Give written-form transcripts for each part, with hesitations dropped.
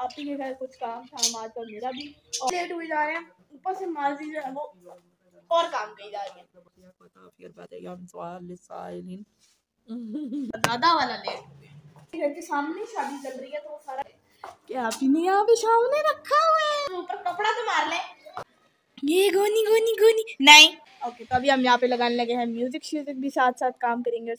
आप ही के घर कुछ काम था हमारा, तो मेरा भी और लेट हुए जा रहे हैं। ऊपर से माजी जो है वो और काम कही जा रही है, दादा वाला लेट। घर के सामने शादी चल रही है तो वो सारा क्या आप ही नहीं यहाँ पे सामने रखा हुआ है, ऊपर कपड़ा तो मार ले। ये गोनी गोनी गोनी नहीं। ओके, तो अभी हम यहाँ पे लगाने लगे हैं म्यूजिक श्यूजिक भी साथ साथ काम करेंगे।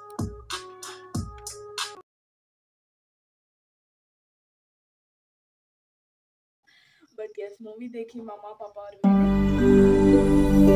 बट यस, मूवी देखी मामा पापा और मैंने।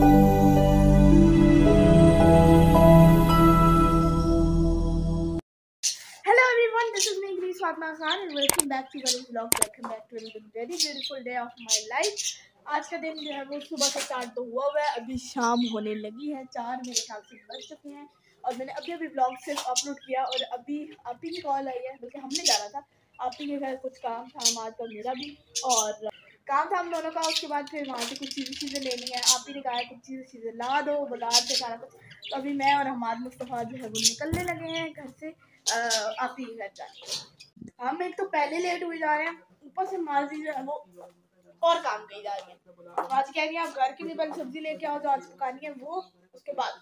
Hello everyone, this is me Greece Fatma Khan and welcome back to Ganesh Vlog. Welcome back to a very beautiful day of my life. आज का दिन जो है वो सुबह से स्टार्ट तो हुआ है, अभी शाम होने लगी है, 4 मेरे ख्याल से बज चुके हैं और मैंने अभी व्लॉग सिर्फ अपलोड किया और अभी आप ही की कॉल आई है। बल्कि हमने जाना था आप ही के घर, कुछ काम था हमारा तो मेरा भी, और काम था हम दोनों का। उसके बाद फिर वहाँ से कुछ चीज़ें लेनी है, आप ही ने कहा कुछ चीज़ें ला दो बाजार से सारा कुछ। तो अभी मैं और हमाद मुस्तफ़ा जो है वो निकलने लगे हैं घर से आप ही घर जाने। हम एक तो पहले लेट हुए जा रहे हैं, ऊपर से माजी जो है वो और काम कही जा रही है। आज कह रही है आप घर के लिए पहले सब्जी लेके आओ जो आज पकानी है वो, उसके बाद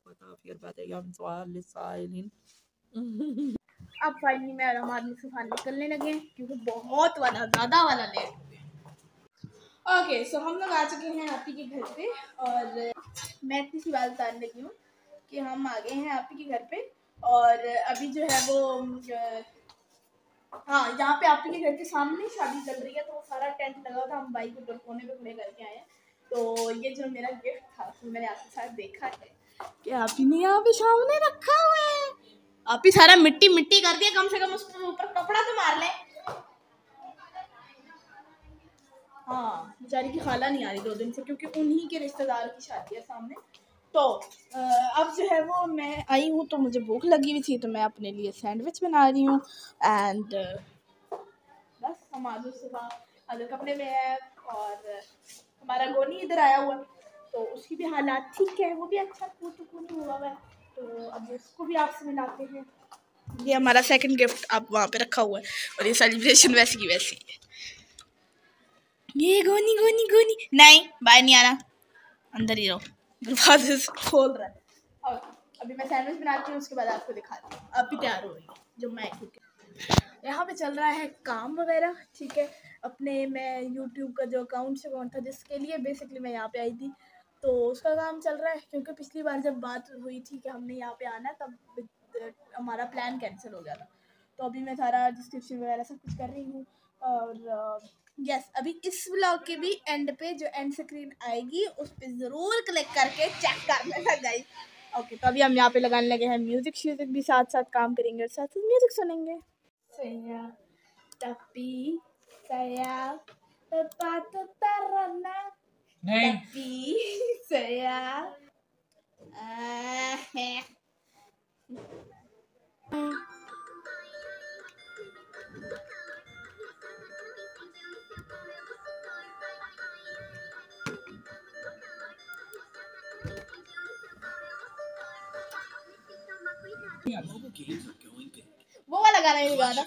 अब फाइनली मैं और हमाद मुस्तफ़ा निकलने लगे हैं क्योंकि बहुत वाला ज़्यादा वाला लेट। ओके, सो हम लोग आ चुके हैं आप ही के घर पे और मैं इतनी सी बात बताने लगी हूँ कि हम आ गए हैं आप ही के घर पे और अभी जो है वो हाँ, यहाँ पे आप ही के घर के सामने शादी चल रही है तो वो सारा टेंट लगा था, हम बाइक ऊपर कोने पे खड़े करके आए हैं। तो ये जो मेरा गिफ्ट था तो मैंने आपके साथ देखा है कि आप ही ने यहाँ पे सामने रखा हुआ है। आप ही सारा मिट्टी मिट्टी कर दिया, कम से कम उसके ऊपर कपड़ा तो मार ले। हाँ, बेचारी की खाला नहीं आ रही 2 दिन से क्योंकि उन्हीं के रिश्तेदार की शादी है सामने। तो अब जो है वो मैं आई हूँ तो मुझे भूख लगी हुई थी तो मैं अपने लिए सैंडविच बना रही हूँ एंड बस हम आलू सुबह आलू कपड़े में है और हमारा गोनी इधर आया हुआ तो उसकी भी हालात ठीक है, वो भी अच्छा कूटू हुआ है। तो अब उसको भी आपसे मिलाते हैं। ये हमारा सेकंड गिफ्ट आप वहाँ पे रखा हुआ है और ये सेलिब्रेशन वैसी की वैसी है। ये गोनी गोनी गोनी नहीं, बाहर नहीं आना, अंदर ही रहो, दरवाजे खोल रहा है। और अभी मैं सैंडविच बनाती हूँ, उसके बाद आपको दिखाती हूँ। अब भी तैयार हो रही है जो मैं यहाँ पे चल रहा है काम वगैरह, ठीक है। अपने मैं यूट्यूब का जो अकाउंट था जिसके लिए बेसिकली मैं यहाँ पे आई थी तो उसका काम चल रहा है क्योंकि पिछली बार जब बात हुई थी कि हमने यहाँ पे आना है तब हमारा प्लान कैंसिल हो गया था। तो अभी मैं सारा डिस्क्रिप्शन वगैरह सब कुछ कर रही हूँ और यस, अभी इस व्लॉग के भी एंड पे जो एंड स्क्रीन आएगी उस पर ज़रूर क्लिक करके चेक कर लेना गाइस। ओके, तो अभी हम यहाँ पे लगाने लगे हैं म्यूजिक श्यूजिक भी साथ साथ काम करेंगे और साथ साथ म्यूजिक सुनेंगे। Saya tapi saya sepatu terenang tapi saya वो वाला गाना ही गाना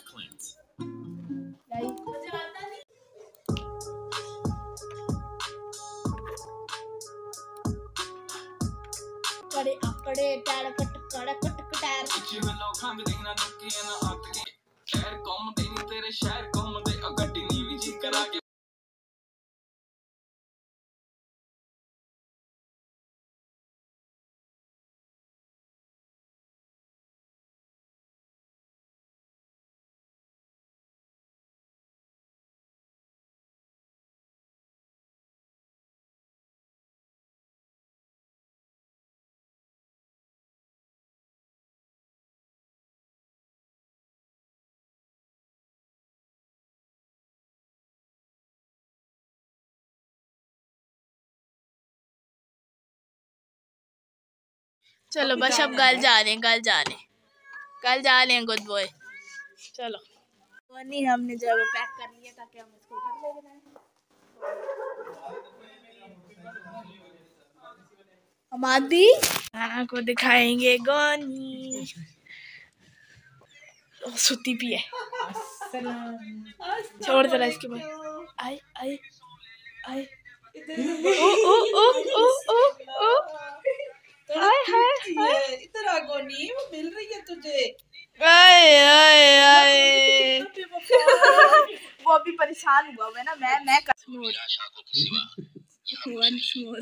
कड़े अकड़े टाड़ कट कड़ा कट कटार शहर कौम दे नी तेरे शहर कौम दे अगड्डी नी भी जी करा के चलो बस अब कल जा रहे हैं गुड बॉय। चलो नहीं, हमने जो पैक कर लिया ताकि हम इसको घर ले जाएं। हमारी को दिखाएंगे गोनी सुती भी है। छोड़ जरा इसके बाद। आई आई आई ओ ओ ओ ओ ओ ओ हाय हाय इधर आगो नहीं, वो मिल रही है तुझे। आए आए आए वो अभी परेशान हुआ है ना। मैं once more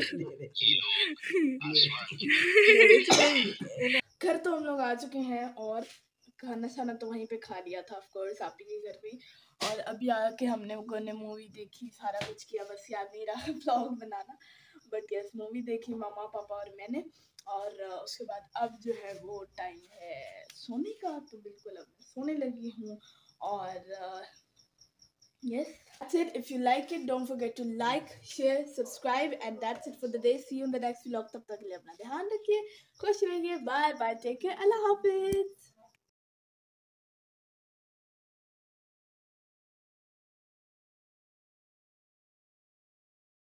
घर तो हम लोग आ चुके हैं और खाना शाना तो वहीं पे खा लिया था ऑफ कोर्स, आप ही के घर पे। और अभी आके हमने मूवी देखी, सारा कुछ किया, बस याद नहीं रहा ब्लॉग बनाना। बट यस, मूवी देखी मम्मा पापा और मैंने। और उसके बाद अब जो है वो टाइम है सोने का, तो बिल्कुल अब सोने लगी हूँ। और yes, that's it. If you like it, don't forget to like, share, subscribe, and that's it for the day. See you in the next vlog. तब तक के लिए अपना ध्यान रखिए, खुश रहिए, बाय बाय, टेक केयर, अल्लाह हाफिज।